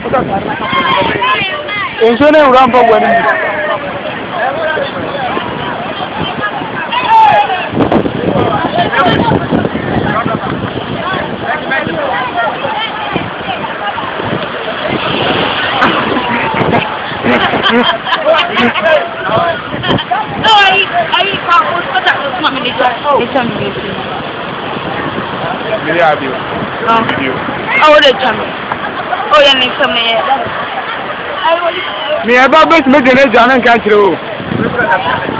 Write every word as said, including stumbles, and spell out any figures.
Enso ne ura mpa gwani. No, I I can't put that with my minute. It's on me. Me ya bi. Oh. Oh, the channel. Oh, yeah, next time I Me aba bes me de ne jana kan kire o.